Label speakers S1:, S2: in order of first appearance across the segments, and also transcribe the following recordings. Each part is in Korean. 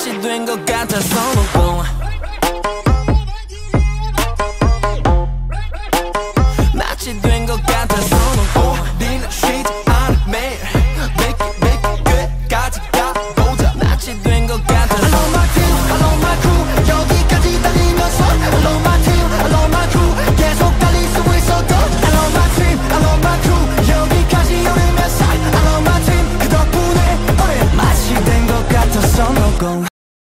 S1: 낯이 된 것 같아서 놓고 낯이 된 것 같아서 놓고 우리는 쉬지 않아 매일 매일 끝까지 가보자 낯이 된 것 같아서 I love my team, I love my crew 여기까지 달리면서 I love my team, I love my crew 계속 달릴 수 있어도 I love my team, I love my crew 여기까지 오르면서 I love my team 그 덕분에 우리 맛이 된 것 같아서 놓고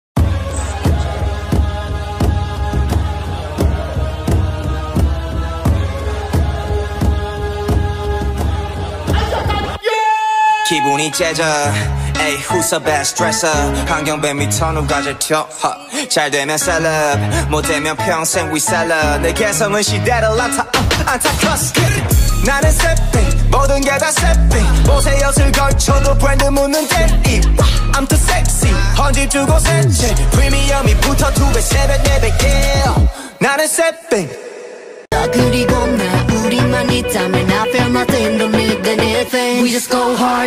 S2: 기분이 째져 에이 후섭에 스트레스 환경뱀이 터놓은 과제 튀어 잘 되면 셀럽 못되면 평생 위셀러 내 개성은 시대를 안타커스 나는 세핑 모든 게 다 세핑 옷에 엿을 걸쳐도 브랜드 묻는 데임 I'm too sexy 헌집 주고 센치 프리미엄이 붙어 2배 3배 4배 yeah 나는 세핑
S3: 그리고 나 우리만 있다면 I feel nothing don't need anything We just go hard